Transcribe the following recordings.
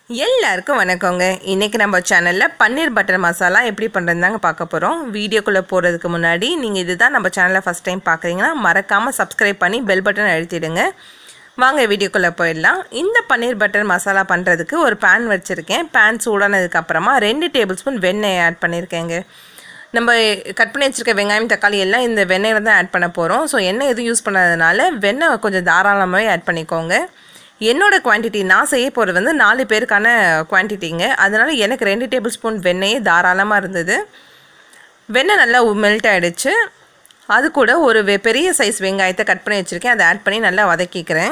எல்லாருக்கும் வணக்கங்க. இன்றைக்கி நம்ம சேனலில் பன்னீர் பட்டர் மசாலா எப்படி பண்ணுறதுதாங்க பார்க்க போகிறோம். வீடியோக்குள்ளே போகிறதுக்கு முன்னாடி நீங்கள் இதுதான் நம்ம சேனலை ஃபஸ்ட் டைம் பார்க்குறீங்கன்னா மறக்காமல் சப்ஸ்கிரைப் பண்ணி பெல் பட்டன் அழுத்திடுங்க. வாங்க வீடியோக்குள்ளே போயிடலாம். இந்த பன்னீர் பட்டர் மசாலா பண்ணுறதுக்கு ஒரு பேன் வச்சுருக்கேன். பேன் சூடானதுக்கப்புறமா 2 டேபிள் ஸ்பூன் வெண்ணெய் ஆட் பண்ணியிருக்கேங்க. நம்ம கட் பண்ணி வச்சுருக்க வெங்காயம் தக்காளி எல்லாம் இந்த வெண்ணெயில் தான் ஆட் பண்ண போகிறோம். ஸோ எண்ணெய் எதுவும் யூஸ் பண்ணாததுனால வெண்ணெய் கொஞ்சம் தாராளமாகவே ஆட் பண்ணிக்கோங்க. என்னோடய குவான்டிட்டி நான் செய்ய போகிறது வந்து 4 பேருக்கான குவான்டிட்டிங்க. அதனால் எனக்கு 2 டேபிள் ஸ்பூன் வெண்ணெயே தாராளமாக இருந்தது. வெண்ணெய் நல்லா மெல்ட் ஆகிடுச்சு. அது கூட ஒரு பெரிய சைஸ் வெங்காயத்தை கட் பண்ணி வச்சுருக்கேன். அதை ஆட் பண்ணி நல்லா வதக்கிக்கிறேன்.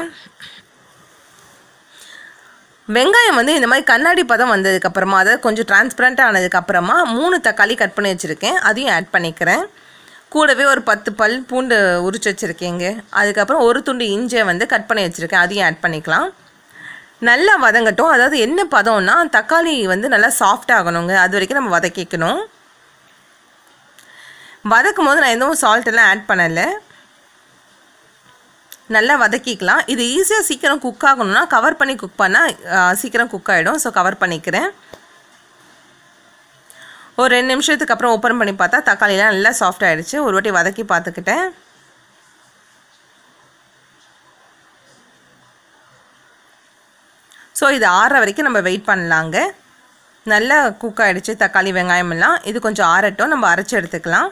வெங்காயம் வந்து இந்த மாதிரி கண்ணாடி பதம் வந்ததுக்கப்புறமா, அதாவது கொஞ்சம் டிரான்ஸ்பரண்ட்டாக ஆனதுக்கப்புறமா 3 தக்காளி கட் பண்ணி வச்சுருக்கேன். அதையும் ஆட் பண்ணிக்கிறேன். கூடவே ஒரு 10 பல் பூண்டு உரிச்சு வச்சுருக்கேங்க. அதுக்கப்புறம் ஒரு துண்டு இஞ்சியை வந்து கட் பண்ணி வச்சுருக்கேன். அதையும் ஆட் பண்ணிக்கலாம். நல்லா வதங்கட்டும். அதாவது என்ன பதம்னா தக்காளி வந்து நல்லா சாஃப்டாகணுங்க. அது வரைக்கும் நம்ம வதக்கிக்கணும். வதக்கும் போது நான் எதுவும் சால்ட்டெல்லாம் ஆட் பண்ணலை. நல்லா வதக்கிக்கலாம். இது ஈஸியாக சீக்கிரம் குக் ஆகணும்னா கவர் பண்ணி குக் பண்ணால் சீக்கிரம் குக் ஆகிடும். ஸோ கவர் பண்ணிக்கிறேன். ஒரு 2 நிமிஷத்துக்கு அப்புறம் ஓப்பன் பண்ணி பார்த்தா தக்காளிலாம் நல்லா சாஃப்ட் ஆகிடுச்சு. ஒரு வாட்டி வதக்கி பார்த்துக்கிட்டேன். ஸோ இது ஆறுற வரைக்கும் நம்ம வெயிட் பண்ணலாங்க. நல்லா குக் ஆகிடுச்சு தக்காளி வெங்காயமெல்லாம். இது கொஞ்சம் ஆறட்டும், நம்ம அரைச்சி எடுத்துக்கலாம்.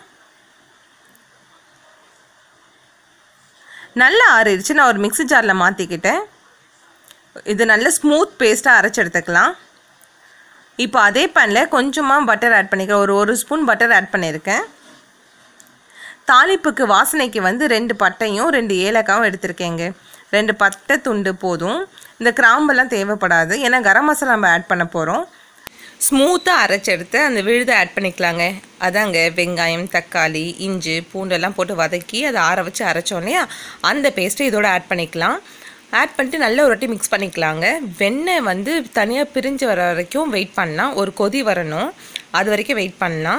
நல்லா ஆறிடுச்சு. நான் ஒரு மிக்ஸி ஜாரில் மாற்றிக்கிட்டேன். இது நல்ல ஸ்மூத் பேஸ்ட்டாக அரைச்சி எடுத்துக்கலாம். இப்போ அதே பேனில் கொஞ்சமாக பட்டர் ஆட் பண்ணிக்கிறேன். ஒரு ஸ்பூன் பட்டர் ஆட் பண்ணியிருக்கேன். தாளிப்புக்கு வாசனைக்கு வந்து 2 பட்டையும் 2 ஏலக்காவும் எடுத்திருக்கேங்க. 2 பட்டை துண்டு போதும். இந்த கிராம்பெல்லாம் தேவைப்படாது. ஏன்னா கரம் மசாலா நம்ம ஆட் பண்ண போகிறோம். ஸ்மூத்தாக அரைச்சி எடுத்து அந்த விழுதை ஆட் பண்ணிக்கலாங்க. அதாங்க வெங்காயம் தக்காளி இஞ்சி பூண்டெல்லாம் போட்டு வதக்கி அதை ஆற வச்சு அரைச்சோம் இல்லையா, அந்த பேஸ்ட்டு இதோட ஆட் பண்ணிக்கலாம். ஆட் பண்ணிட்டு நல்ல ஒரு வாட்டி மிக்ஸ் பண்ணிக்கலாங்க. வெண்ணெய் வந்து தனியாக பிரிஞ்சு வர வரைக்கும் வெயிட் பண்ணலாம். ஒரு கொதி வரணும், அது வரைக்கும் வெயிட் பண்ணலாம்.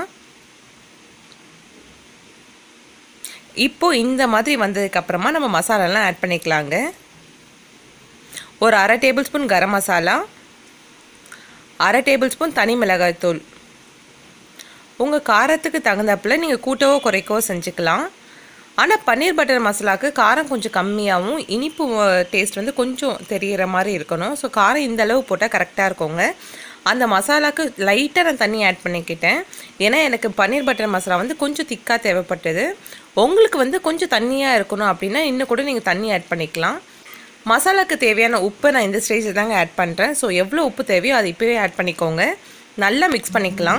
இப்போது இந்த மாதிரி வந்ததுக்கப்புறமா நம்ம மசாலாலாம் ஆட் பண்ணிக்கலாங்க. ஒரு 1/2 tablespoon garam masala, 1/2 tablespoon தனி மிளகாய் தூள். உங்கள் காரத்துக்கு தகுந்தாப்பில் நீங்கள் கூட்டவோ குறைக்கவோ செஞ்சுக்கலாம். ஆனால் பன்னீர் பட்டர் மசாலாவுக்கு காரம் கொஞ்சம் கம்மியாகவும் இனிப்பு டேஸ்ட் வந்து கொஞ்சம் தெரிகிற மாதிரி இருக்கணும். ஸோ காரம் இந்த அளவு போட்டால் கரெக்டாக இருக்குங்க. அந்த மசாலாவுக்கு லைட்டாக நான் தண்ணி ஆட் பண்ணிக்கிட்டேன். ஏன்னா எனக்கு பன்னீர் பட்டர் மசாலா வந்து கொஞ்சம் திக்காக தேவைப்பட்டது. உங்களுக்கு வந்து கொஞ்சம் தண்ணியாக இருக்கணும் அப்படின்னா இன்னும் கூட நீங்கள் தண்ணி ஆட் பண்ணிக்கலாம். மசாலாவுக்கு தேவையான உப்பை நான் இந்த ஸ்டேஜில் தாங்க ஆட் பண்ணுறேன். ஸோ எவ்வளோ உப்பு தேவையோ அதை இப்போவே ஆட் பண்ணிக்கோங்க. நல்லா மிக்ஸ் பண்ணிக்கலாம்.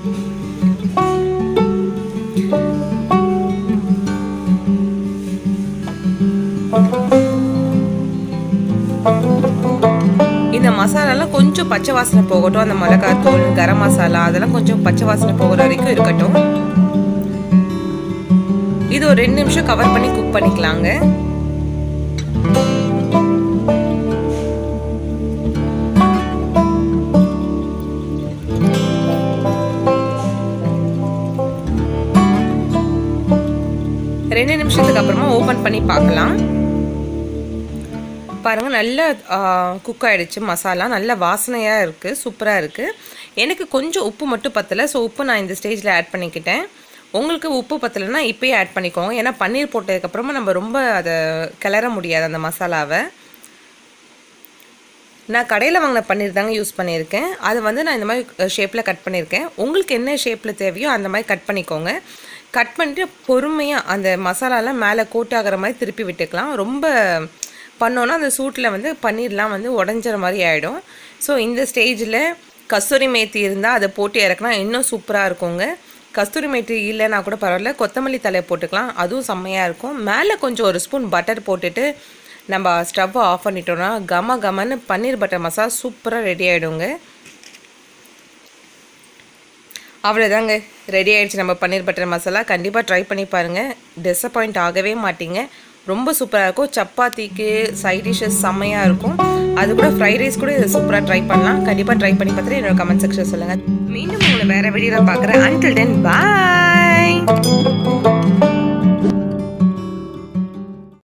இந்த மசாலாலாம் கொஞ்சம் பச்சை வாசனை போகட்டும். அந்த மிளகாத்தூள் கரம் மசாலா அதெல்லாம் கொஞ்சம் பச்சை வாசனை போகிற வரைக்கும் இருக்கட்டும். இது ஒரு 2 நிமிஷம் கவர் பண்ணி குக் பண்ணிக்கலாங்க. ரெண்டு நிமிஷத்துக்கு அப்புறமா ஓப்பன் பண்ணி பார்க்கலாம். பாருங்கள், நல்லா குக் ஆகிடுச்சு. மசாலா நல்ல வாசனையாக இருக்குது, சூப்பராக இருக்குது. எனக்கு கொஞ்சம் உப்பு மட்டும் பத்தலை. ஸோ உப்பு நான் இந்த ஸ்டேஜில் ஆட் பண்ணிக்கிட்டேன். உங்களுக்கு உப்பு பத்தலைன்னா இப்போயே ஆட் பண்ணிக்கோங்க. ஏன்னா பன்னீர் போட்டதுக்கப்புறமா நம்ம ரொம்ப அதை கிளற முடியாது அந்த மசாலாவை. நான் கடையில் வாங்கின பன்னீர் தாங்க யூஸ் பண்ணியிருக்கேன். அது வந்து நான் இந்த மாதிரி ஷேப்பில் கட் பண்ணியிருக்கேன். உங்களுக்கு என்ன ஷேப்பில் தேவையோ அந்த மாதிரி கட் பண்ணிக்கோங்க. கட் பண்ணிட்டு பொறுமையாக அந்த மசாலாலாம் மேலே கோட் ஆகிற மாதிரி திருப்பி விட்டுக்கலாம். ரொம்ப பண்ணோன்னா அந்த சூட்டில் வந்து பன்னீர்லாம் வந்து உடஞ்சிற மாதிரி ஆகிடும். ஸோ இந்த ஸ்டேஜில் கஸ்தூரி மேத்தி இருந்தால் அதை போட்டு இறக்குனா இன்னும் சூப்பராக இருக்குங்க. கஸ்தூரி மேத்தி இல்லைன்னா கூட பரவாயில்ல, கொத்தமல்லி தலையை போட்டுக்கலாம். அதுவும் செம்மையாக இருக்கும். மேலே கொஞ்சம் ஒரு ஸ்பூன் பட்டர் போட்டுட்டு நம்ம ஸ்டவ்வை ஆஃப் பண்ணிட்டோன்னா கமன்னு பன்னீர் பட்டர் மசாலா சூப்பராக ரெடி ஆகிடுங்க. அவ்வளோதாங்க, ரெடி ஆகிடுச்சு நம்ம பன்னீர் பட்டர் மசாலா. கண்டிப்பாக ட்ரை பண்ணி பாருங்கள். டிஸப்பாயிண்ட் ஆகவே மாட்டீங்க. ரொம்ப சூப்பராக இருக்கும். சப்பாத்திக்கு சைட் டிஷ்ஷஸ் செம்மையாக இருக்கும். அது கூட ஃப்ரைட் ரைஸ் கூட இதை சூப்பராக ட்ரை பண்ணலாம். கண்டிப்பாக ட்ரை பண்ணி பார்த்துட்டு என்னோட கமெண்ட் செக்ஷன் சொல்லுங்கள். மீண்டும் உங்களை வேறு வீடியோவில் பார்க்குறேன். அன்டில் தென் பாய்.